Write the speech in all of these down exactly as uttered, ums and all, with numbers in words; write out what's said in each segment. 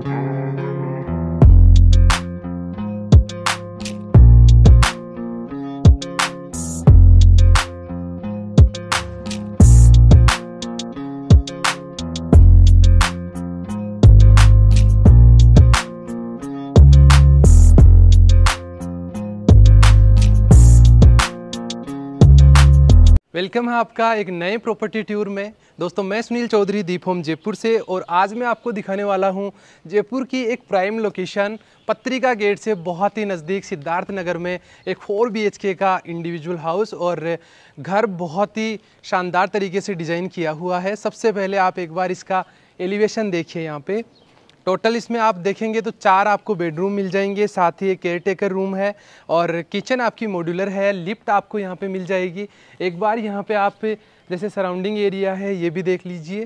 Welcome है आपका एक नए प्रॉपर्टी टूर में। दोस्तों मैं सुनील चौधरी दीप होम जयपुर से, और आज मैं आपको दिखाने वाला हूं जयपुर की एक प्राइम लोकेशन पत्रिका गेट से बहुत ही नज़दीक सिद्धार्थ नगर में एक फोर बी एच के का इंडिविजुअल हाउस। और घर बहुत ही शानदार तरीके से डिज़ाइन किया हुआ है। सबसे पहले आप एक बार इसका एलिवेशन देखिए। यहाँ पे टोटल इसमें आप देखेंगे तो चार आपको बेडरूम मिल जाएंगे, साथ ही एक केयर टेकर रूम है और किचन आपकी मॉड्यूलर है। लिफ्ट आपको यहाँ पे मिल जाएगी। एक बार यहाँ पे आप जैसे सराउंडिंग एरिया है ये भी देख लीजिए।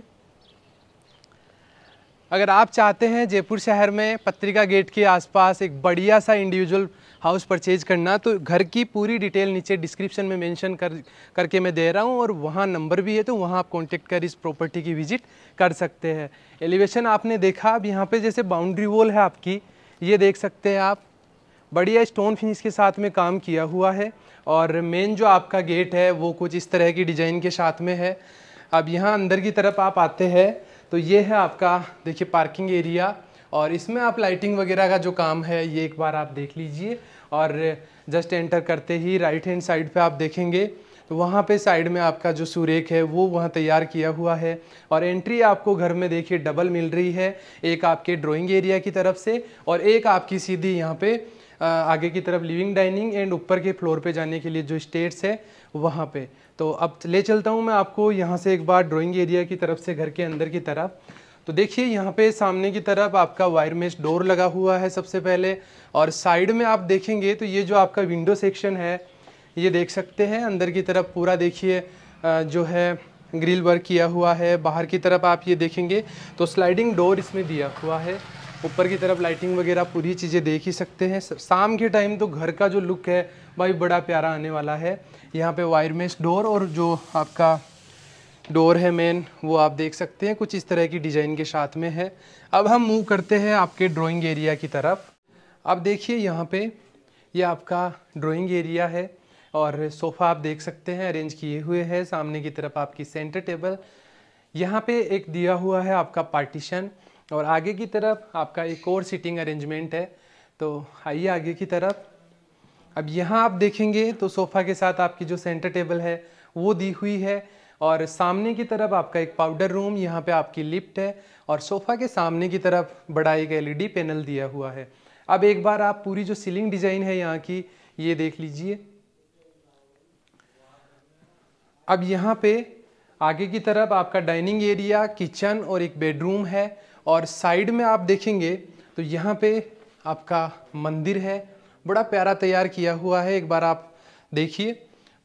अगर आप चाहते हैं जयपुर शहर में पत्रिका गेट के आसपास एक बढ़िया सा इंडिविजुअल हाउस परचेज करना, तो घर की पूरी डिटेल नीचे डिस्क्रिप्शन में मेंशन कर करके मैं दे रहा हूं, और वहां नंबर भी है, तो वहां आप कांटेक्ट कर इस प्रॉपर्टी की विजिट कर सकते हैं। एलिवेशन आपने देखा। अब यहाँ पे जैसे बाउंड्री वॉल है आपकी, ये देख सकते हैं आप, बढ़िया स्टोन फिनिश के साथ में काम किया हुआ है। और मेन जो आपका गेट है वो कुछ इस तरह की डिज़ाइन के साथ में है। अब यहाँ अंदर की तरफ आप आते हैं तो ये है आपका देखिए पार्किंग एरिया, और इसमें आप लाइटिंग वगैरह का जो काम है ये एक बार आप देख लीजिए। और जस्ट एंटर करते ही राइट हैंड साइड पे आप देखेंगे तो वहाँ पे साइड में आपका जो सुरेख है वो वहाँ तैयार किया हुआ है। और एंट्री आपको घर में देखिए डबल मिल रही है, एक आपके ड्राइंग एरिया की तरफ से और एक आपकी सीधी यहाँ पे आगे की तरफ लिविंग डाइनिंग एंड ऊपर के फ्लोर पे जाने के लिए जो स्टेयर्स है वहाँ पे। तो अब ले चलता हूँ मैं आपको यहाँ से एक बार ड्राइंग एरिया की तरफ से घर के अंदर की तरफ। तो देखिए यहाँ पे सामने की तरफ आपका वायर मेश डोर लगा हुआ है सबसे पहले, और साइड में आप देखेंगे तो ये जो आपका विंडो सेक्शन है ये देख सकते हैं। अंदर की तरफ पूरा देखिए जो है ग्रिल वर्क किया हुआ है। बाहर की तरफ आप ये देखेंगे तो स्लाइडिंग डोर इसमें दिया हुआ है। ऊपर की तरफ लाइटिंग वगैरह पूरी चीज़ें देख ही सकते हैं। शाम के टाइम तो घर का जो लुक है भाई बड़ा प्यारा आने वाला है। यहाँ पे वायर मेश डोर और जो आपका डोर है मेन वो आप देख सकते हैं कुछ इस तरह की डिज़ाइन के साथ में है। अब हम मूव करते हैं आपके ड्राइंग एरिया की तरफ। अब देखिए यहाँ पे ये आपका ड्राइंग एरिया है और सोफ़ा आप देख सकते हैं अरेंज किए हुए हैं। सामने की तरफ आपकी सेंटर टेबल, यहाँ पे एक दिया हुआ है आपका पार्टीशन, और आगे की तरफ आपका एक और सीटिंग अरेंजमेंट है। तो आइए आगे की तरफ। अब यहाँ आप देखेंगे तो सोफ़ा के साथ आपकी जो सेंटर टेबल है वो दी हुई है, और सामने की तरफ आपका एक पाउडर रूम, यहाँ पे आपकी लिफ्ट है, और सोफ़ा के सामने की तरफ बड़ा एक एल ई डी पैनल दिया हुआ है। अब एक बार आप पूरी जो सीलिंग डिज़ाइन है यहाँ की ये देख लीजिए। अब यहाँ पे आगे की तरफ आपका डाइनिंग एरिया, किचन और एक बेडरूम है, और साइड में आप देखेंगे तो यहाँ पे आपका मंदिर है, बड़ा प्यारा तैयार किया हुआ है। एक बार आप देखिए।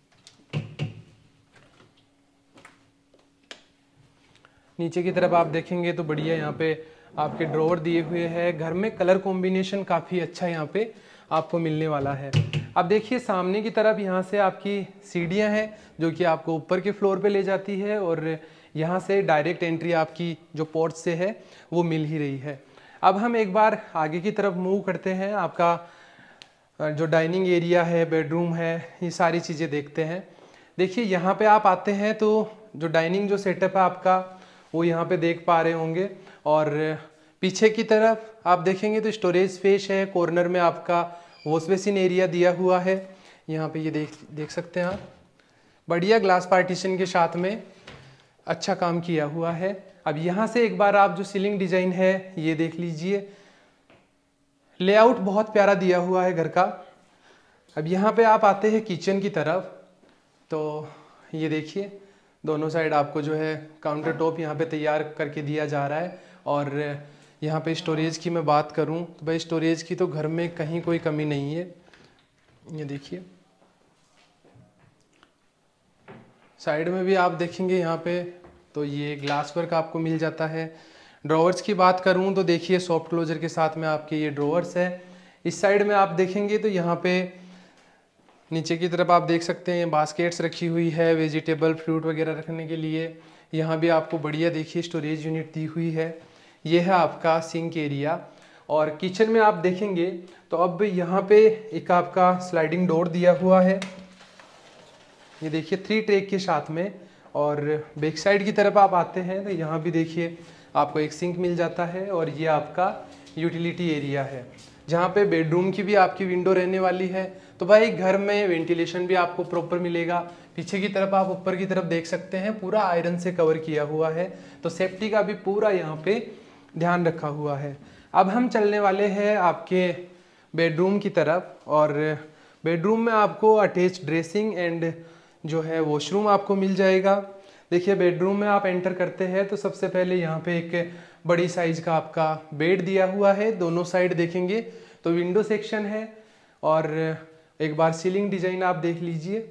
नीचे की तरफ आप देखेंगे तो बढ़िया यहाँ पे आपके ड्रॉवर दिए हुए हैं। घर में कलर कॉम्बिनेशन काफ़ी अच्छा यहाँ पे आपको मिलने वाला है। अब देखिए सामने की तरफ यहाँ से आपकी सीढ़ियाँ हैं जो कि आपको ऊपर के फ्लोर पे ले जाती है, और यहाँ से डायरेक्ट एंट्री आपकी जो पोर्च से है वो मिल ही रही है। अब हम एक बार आगे की तरफ मूव करते हैं। आपका जो डाइनिंग एरिया है, बेडरूम है, ये सारी चीज़ें देखते हैं। देखिए यहाँ पे आप आते हैं तो जो डाइनिंग जो सेटअप है आपका वो यहाँ पे देख पा रहे होंगे, और पीछे की तरफ आप देखेंगे तो स्टोरेज स्पेस है। कॉर्नर में आपका वॉश बेसिन एरिया दिया हुआ है। यहाँ पे ये देख देख सकते हैं आप, बढ़िया ग्लास पार्टीशन के साथ में अच्छा काम किया हुआ है। अब यहाँ से एक बार आप जो सीलिंग डिज़ाइन है ये देख लीजिए। लेआउट बहुत प्यारा दिया हुआ है घर का। अब यहाँ पे आप आते हैं किचन की तरफ, तो ये देखिए दोनों साइड आपको जो है काउंटर टॉप यहाँ पे तैयार करके दिया जा रहा है। और यहाँ पे स्टोरेज की मैं बात करूँ तो भाई स्टोरेज की तो घर में कहीं कोई कमी नहीं है। ये देखिए साइड में भी आप देखेंगे यहाँ पे तो ये ग्लास वर्क आपको मिल जाता है। ड्रॉवर्स की बात करूँ तो देखिए सॉफ्ट क्लोजर के साथ में आपके ये ड्रॉवर्स है। इस साइड में आप देखेंगे तो यहाँ पे नीचे की तरफ आप देख सकते हैं बास्केट्स रखी हुई है वेजिटेबल फ्रूट वगैरह रखने के लिए। यहाँ भी आपको बढ़िया देखिए स्टोरेज यूनिट दी हुई है। ये है आपका सिंक एरिया। और किचन में आप देखेंगे तो अब यहाँ पे एक आपका स्लाइडिंग डोर दिया हुआ है, ये देखिए थ्री ट्रैक के साथ में। और बैक साइड की तरफ आप आते हैं तो यहाँ भी देखिए आपको एक सिंक मिल जाता है। और ये आपका यूटिलिटी एरिया है जहाँ पे बेडरूम की भी आपकी विंडो रहने वाली है। तो भाई घर में वेंटिलेशन भी आपको प्रॉपर मिलेगा। पीछे की तरफ आप ऊपर की तरफ देख सकते हैं पूरा आयरन से कवर किया हुआ है, तो सेफ्टी का भी पूरा यहाँ पे ध्यान रखा हुआ है। अब हम चलने वाले हैं आपके बेडरूम की तरफ। और बेडरूम में आपको अटैच ड्रेसिंग एंड जो है वॉशरूम आपको मिल जाएगा। देखिए बेडरूम में आप एंटर करते हैं तो सबसे पहले यहाँ पे एक बड़ी साइज का आपका बेड दिया हुआ है। दोनों साइड देखेंगे तो विंडो सेक्शन है। और एक बार सीलिंग डिजाइन आप देख लीजिए।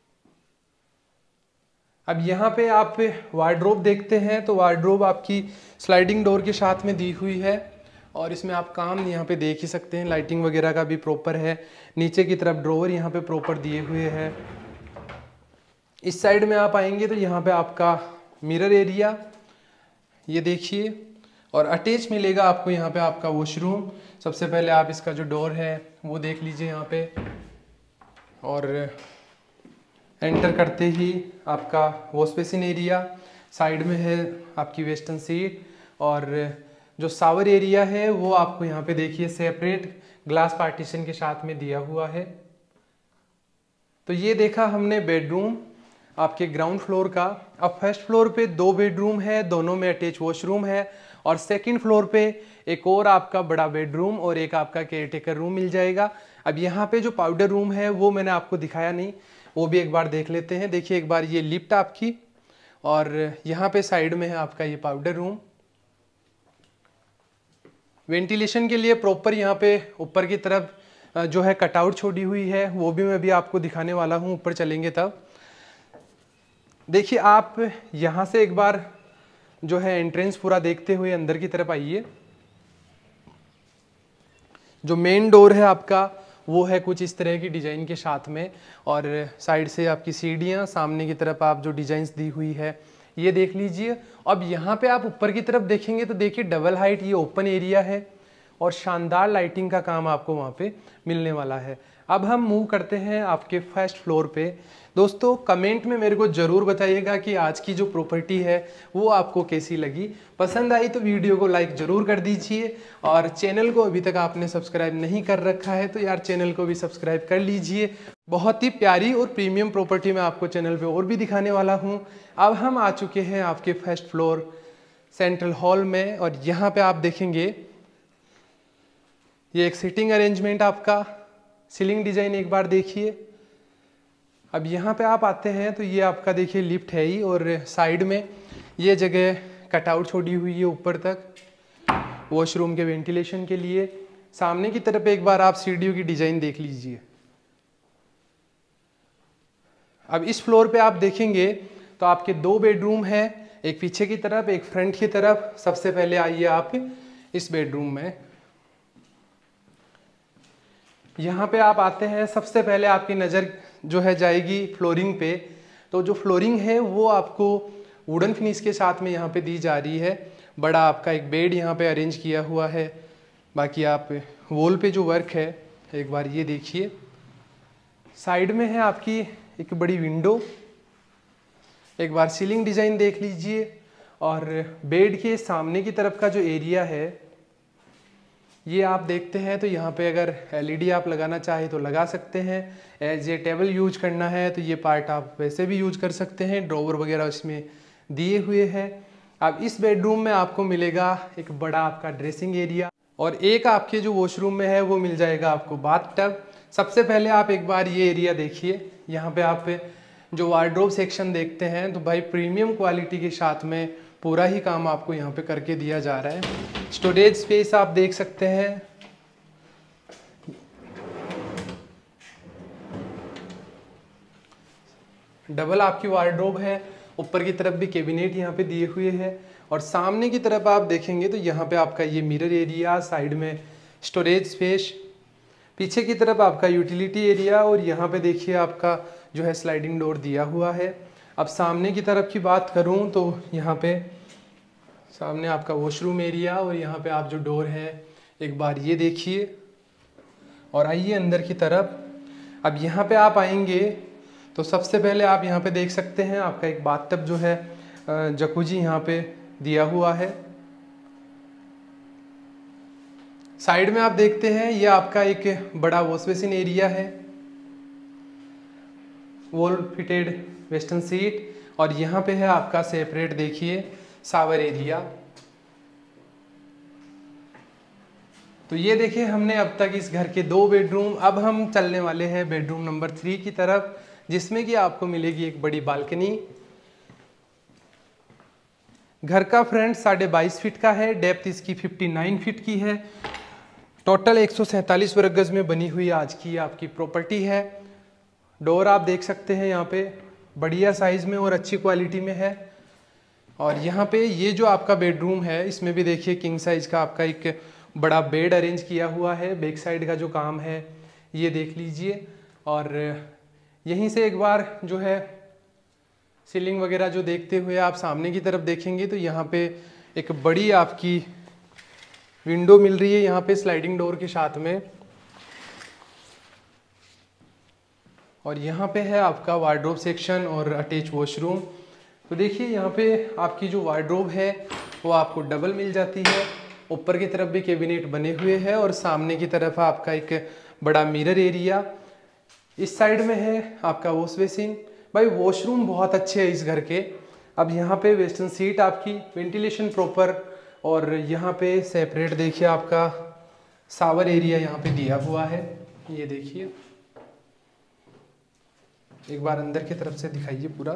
अब यहाँ पे आप वार्डरोब देखते हैं तो वार्डरोब आपकी स्लाइडिंग डोर के साथ में दी हुई है। और इसमें आप काम यहाँ पे देख ही सकते हैं, लाइटिंग वगैरह का भी प्रॉपर है। नीचे की तरफ ड्रॉवर यहाँ पे प्रॉपर दिए हुए हैं। इस साइड में आप आएंगे तो यहाँ पे आपका मिरर एरिया ये देखिए। और अटैच मिलेगा आपको यहाँ पे आपका वॉशरूम। सबसे पहले आप इसका जो डोर है वो देख लीजिए यहाँ पे। और एंटर करते ही आपका वॉश बेसिन एरिया, साइड में है आपकी वेस्टर्न सीट। और जो शावर एरिया है वो आपको यहाँ पे देखिए सेपरेट ग्लास पार्टीशन के साथ में दिया हुआ है। तो ये देखा हमने बेडरूम आपके ग्राउंड फ्लोर का। अब फर्स्ट फ्लोर पे दो बेडरूम है, दोनों में अटैच वॉशरूम है। और सेकंड फ्लोर पे एक और आपका बड़ा बेडरूम और एक आपका केयरटेकर रूम मिल जाएगा। अब यहाँ पे जो पाउडर रूम है वो मैंने आपको दिखाया नहीं, वो भी एक बार देख लेते हैं। देखिए एक बार ये लिफ्ट आपकी, और यहाँ पे साइड में है आपका ये पाउडर रूम। वेंटिलेशन के लिए प्रॉपर यहाँ पे ऊपर की तरफ जो है कटआउट छोड़ी हुई है, वो भी मैं भी आपको दिखाने वाला हूँ ऊपर चलेंगे तब। देखिए आप यहाँ से एक बार जो है एंट्रेंस पूरा देखते हुए अंदर की तरफ आइए। जो मेन डोर है आपका वो है कुछ इस तरह की डिजाइन के साथ में। और साइड से आपकी सीढ़ियाँ, सामने की तरफ आप जो डिजाइन्स दी हुई है ये देख लीजिए। अब यहाँ पे आप ऊपर की तरफ देखेंगे तो देखिए डबल हाइट ये ओपन एरिया है और शानदार लाइटिंग का काम आपको वहाँ पे मिलने वाला है। अब हम मूव करते हैं आपके फर्स्ट फ्लोर पे। दोस्तों कमेंट में मेरे को ज़रूर बताइएगा कि आज की जो प्रॉपर्टी है वो आपको कैसी लगी। पसंद आई तो वीडियो को लाइक ज़रूर कर दीजिए। और चैनल को अभी तक आपने सब्सक्राइब नहीं कर रखा है तो यार चैनल को भी सब्सक्राइब कर लीजिए। बहुत ही प्यारी और प्रीमियम प्रॉपर्टी मैं आपको चैनल पे और भी दिखाने वाला हूँ। अब हम आ चुके हैं आपके फर्स्ट फ्लोर सेंट्रल हॉल में। और यहाँ पे आप देखेंगे ये एक सिटिंग अरेंजमेंट आपका, सीलिंग डिजाइन एक बार देखिए। अब यहाँ पे आप आते हैं तो ये आपका देखिए लिफ्ट है ही, और साइड में ये जगह कटआउट छोड़ी हुई है ऊपर तक वॉशरूम के वेंटिलेशन के लिए। सामने की तरफ एक बार आप सीढ़ियों की डिजाइन देख लीजिए। अब इस फ्लोर पे आप देखेंगे तो आपके दो बेडरूम है, एक पीछे की तरफ एक फ्रंट की तरफ। सबसे पहले आइए आप इस बेडरूम में। यहाँ पे आप आते हैं, सबसे पहले आपकी नज़र जो है जाएगी फ्लोरिंग पे। तो जो फ्लोरिंग है वो आपको वुडन फिनिश के साथ में यहाँ पे दी जा रही है। बड़ा आपका एक बेड यहाँ पे अरेंज किया हुआ है। बाकी आप वॉल पे जो वर्क है एक बार ये देखिए। साइड में है आपकी एक बड़ी विंडो, एक बार सीलिंग डिज़ाइन देख लीजिए। और बेड के सामने की तरफ का जो एरिया है ये आप देखते हैं तो यहाँ पे अगर एलईडी आप लगाना चाहे तो लगा सकते हैं। एज ए टेबल यूज करना है तो ये पार्ट आप वैसे भी यूज कर सकते हैं, ड्रॉवर वगैरह इसमें दिए हुए हैं। अब इस बेडरूम में आपको मिलेगा एक बड़ा आपका ड्रेसिंग एरिया, और एक आपके जो वॉशरूम में है वो मिल जाएगा आपको बाथ टब। सबसे पहले आप एक बार ये एरिया देखिए। यहाँ पे आप जो वार्डरोब सेक्शन देखते हैं तो भाई प्रीमियम क्वालिटी के साथ में पूरा ही काम आपको यहाँ पे करके दिया जा रहा है। स्टोरेज स्पेस आप देख सकते हैं। डबल आपकी वार्डरोब है, ऊपर की तरफ भी कैबिनेट यहाँ पे दिए हुए हैं। और सामने की तरफ आप देखेंगे तो यहाँ पे आपका ये मिरर एरिया, साइड में स्टोरेज स्पेस, पीछे की तरफ आपका यूटिलिटी एरिया, और यहाँ पे देखिए आपका जो है स्लाइडिंग डोर दिया हुआ है। अब सामने की तरफ की बात करूँ तो यहाँ पे सामने आपका वॉशरूम एरिया और यहाँ पे आप जो डोर है एक बार ये देखिए। और आइए अंदर की तरफ। अब यहाँ पे आप आएंगे तो सबसे पहले आप यहाँ पे देख सकते हैं आपका एक बाथटब जो है जकूजी यहाँ पे दिया हुआ है। साइड में आप देखते हैं ये आपका एक बड़ा वॉश बेसिन एरिया है, वॉल फिटेड वेस्टर्न सीट। और यहाँ पे है आपका सेपरेट देखिए शावर एरिया। तो ये देखिए हमने अब तक इस घर के दो बेडरूम, अब हम चलने वाले हैं बेडरूम नंबर थ्री की तरफ, जिसमें कि आपको मिलेगी एक बड़ी बालकनी। घर का फ्रंट साढ़े बाईस फीट का है, डेप्थ इसकी उनसठ फीट की है। टोटल एक सौ सैंतालीस वर्ग गज में बनी हुई आज की आपकी प्रॉपर्टी है। डोर आप देख सकते हैं यहाँ पे बढ़िया साइज में और अच्छी क्वालिटी में है। और यहाँ पे ये जो आपका बेडरूम है इसमें भी देखिए किंग साइज का आपका एक बड़ा बेड अरेंज किया हुआ है। बैक साइड का जो काम है ये देख लीजिए। और यहीं से एक बार जो है सीलिंग वगैरह जो देखते हुए आप सामने की तरफ देखेंगे तो यहाँ पे एक बड़ी आपकी विंडो मिल रही है यहाँ पे स्लाइडिंग डोर के साथ में। और यहाँ पे है आपका वार्डरोब सेक्शन और अटैच वॉशरूम। तो देखिए यहाँ पे आपकी जो वार्डरोब है वो आपको डबल मिल जाती है। ऊपर की तरफ भी कैबिनेट बने हुए हैं और सामने की तरफ आपका एक बड़ा मिरर एरिया। इस साइड में है आपका वॉश बेसिन। भाई वॉशरूम बहुत अच्छे हैं इस घर के। अब यहाँ पे वेस्टर्न सीट आपकी, वेंटिलेशन प्रॉपर। और यहाँ पे सेपरेट देखिए आपका शावर एरिया यहाँ पे दिया हुआ है। ये देखिए एक बार अंदर की तरफ से दिखाइए पूरा।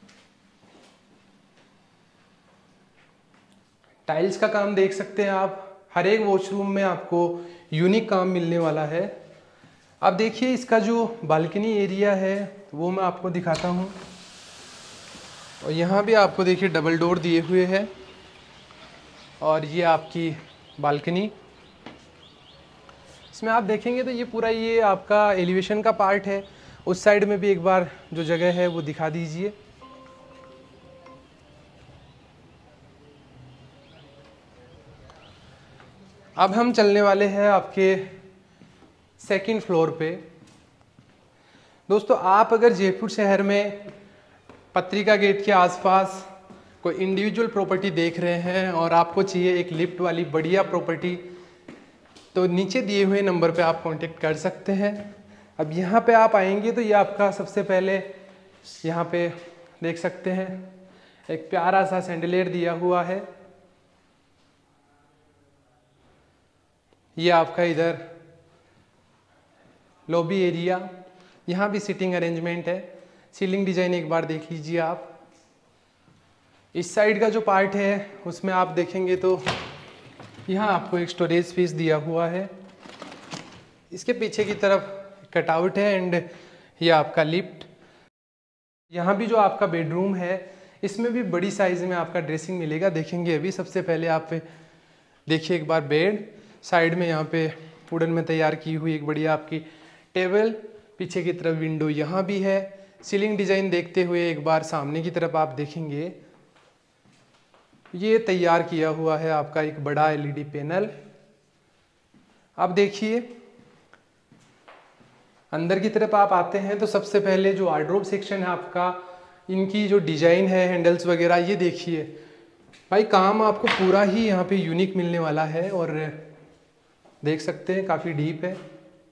टाइल्स का काम देख सकते हैं आप। हर एक वॉशरूम में आपको यूनिक काम मिलने वाला है। अब देखिए इसका जो बालकनी एरिया है वो मैं आपको दिखाता हूँ। और यहाँ भी आपको देखिए डबल डोर दिए हुए हैं। और ये आपकी बालकनी, इसमें आप देखेंगे तो ये पूरा ये आपका एलिवेशन का पार्ट है। उस साइड में भी एक बार जो जगह है वो दिखा दीजिए। अब हम चलने वाले हैं आपके सेकंड फ्लोर पे। दोस्तों आप अगर जयपुर शहर में पत्रिका गेट के आसपास कोई इंडिविजुअल प्रॉपर्टी देख रहे हैं और आपको चाहिए एक लिफ्ट वाली बढ़िया प्रॉपर्टी, तो नीचे दिए हुए नंबर पे आप कांटेक्ट कर सकते हैं। अब यहाँ पे आप आएंगे तो ये आपका सबसे पहले यहाँ पे देख सकते हैं एक प्यारा सा सैंडलेर दिया हुआ है। ये आपका इधर लॉबी एरिया, यहाँ भी सिटिंग अरेंजमेंट है। सीलिंग डिजाइन एक बार देख लीजिए आप। इस साइड का जो पार्ट है उसमें आप देखेंगे तो यहाँ आपको एक स्टोरेज स्पेस दिया हुआ है। इसके पीछे की तरफ कटआउट है एंड ये आपका लिफ्ट। यहाँ भी जो आपका बेडरूम है इसमें भी बड़ी साइज में आपका ड्रेसिंग मिलेगा। देखेंगे अभी सबसे पहले आप देखिए एक बार बेड, साइड में यहाँ पे वुडन में तैयार की हुई एक बढ़िया आपकी टेबल, पीछे की तरफ विंडो यहाँ भी है। सीलिंग डिजाइन देखते हुए एक बार सामने की तरफ आप देखेंगे ये तैयार किया हुआ है आपका एक बड़ा एलईडी पैनल। अब देखिए अंदर की तरफ आप आते हैं तो सबसे पहले जो वार्डरोब सेक्शन है आपका, इनकी जो डिजाइन है हैंडल्स वगैरह ये देखिए भाई, काम आपको पूरा ही यहाँ पे यूनिक मिलने वाला है। और देख सकते हैं काफ़ी डीप है।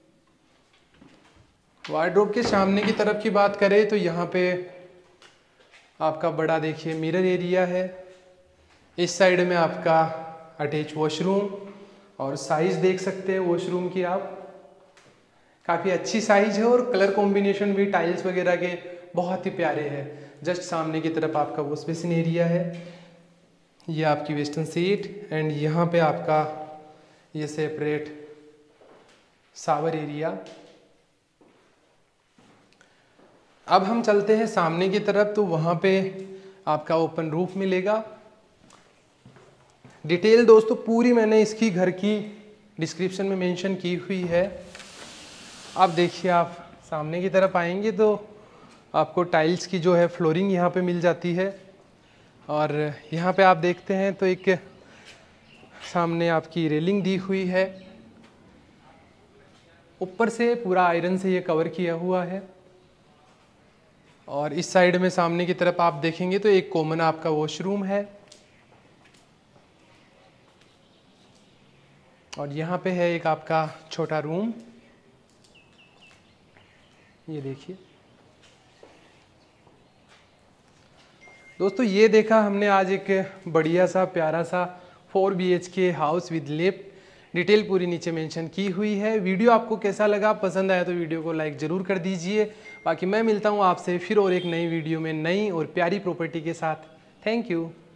वार्डरोब के सामने की तरफ की बात करें तो यहाँ पे आपका बड़ा देखिए मिरर एरिया है। इस साइड में आपका अटैच वॉशरूम और साइज देख सकते हैं वॉशरूम की आप, काफ़ी अच्छी साइज है। और कलर कॉम्बिनेशन भी टाइल्स वगैरह के बहुत ही प्यारे हैं। जस्ट सामने की तरफ आपका वॉश बेसिन एरिया है, ये आपकी वेस्टर्न सीट एंड यहाँ पे आपका ये सेपरेट शावर एरिया। अब हम चलते हैं सामने की तरफ तो वहाँ पे आपका ओपन रूफ मिलेगा। डिटेल दोस्तों पूरी मैंने इसकी घर की डिस्क्रिप्शन में मेंशन की हुई है। अब देखिए आप सामने की तरफ आएंगे तो आपको टाइल्स की जो है फ्लोरिंग यहाँ पे मिल जाती है। और यहाँ पे आप देखते हैं तो एक सामने आपकी रेलिंग दी हुई है, ऊपर से पूरा आयरन से ये कवर किया हुआ है। और इस साइड में सामने की तरफ आप देखेंगे तो एक कॉमन आपका वॉशरूम है, और यहाँ पे है एक आपका छोटा रूम, ये देखिए दोस्तों। ये देखा हमने आज एक बढ़िया सा प्यारा सा four B H K house with lift, detail पूरी नीचे मेंशन की हुई है। वीडियो आपको कैसा लगा, पसंद आया तो वीडियो को लाइक ज़रूर कर दीजिए। बाकी मैं मिलता हूँ आपसे फिर और एक नई वीडियो में नई और प्यारी प्रॉपर्टी के साथ। Thank you.